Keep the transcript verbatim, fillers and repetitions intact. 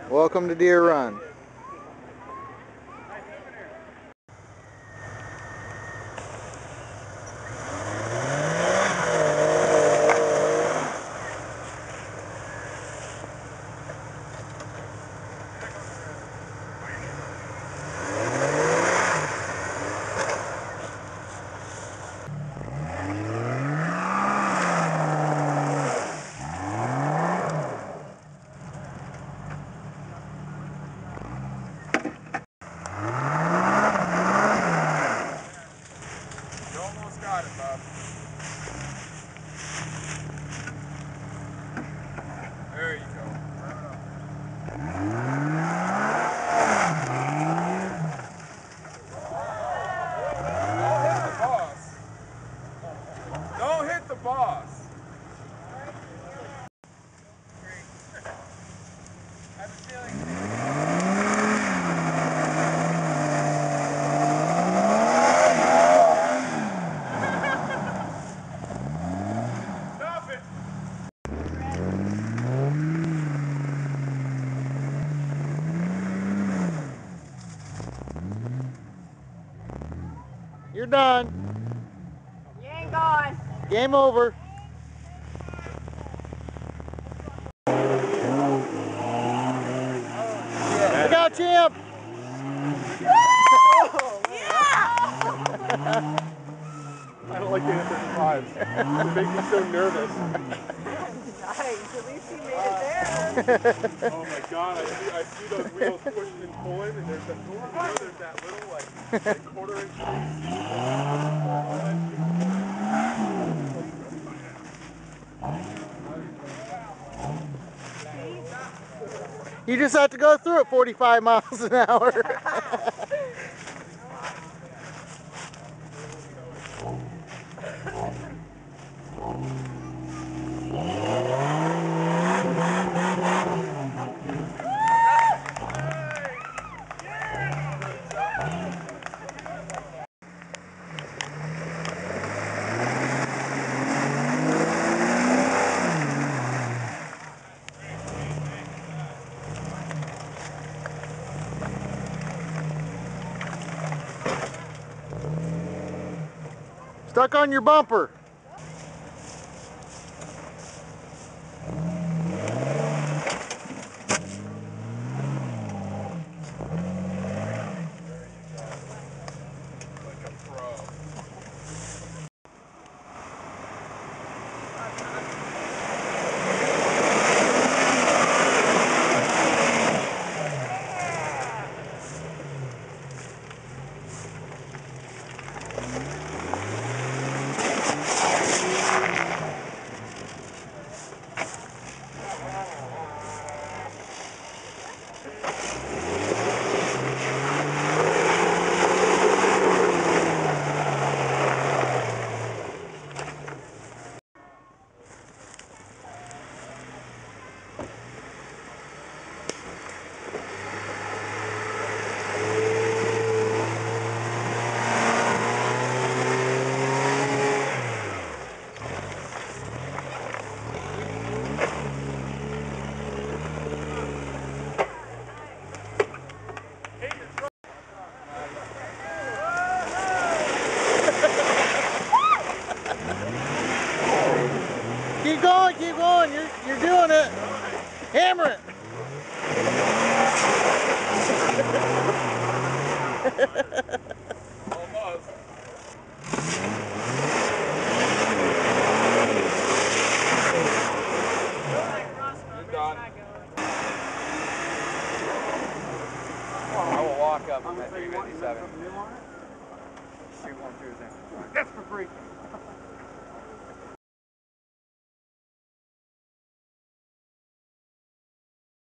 Welcome to Deer Run. There you go. Don't hit the boss. Don't hit the boss. I have a feeling. You're done. You ain't gone. Game over. Look out, champ. Yeah! I don't like the F thirty-fives. They make me so nervous. Nice. At least he made it there. Oh my god, I see, I see those wheels pushing and pulling, and there's that, you know, there's that little like, like quarter inch You just have to go through it forty-five miles an hour. Stuck on your bumper. Keep going, keep going. You're, you're doing it. Hammer it. almost. I will walk up at three fifty-seven. two one two is in. That's for free.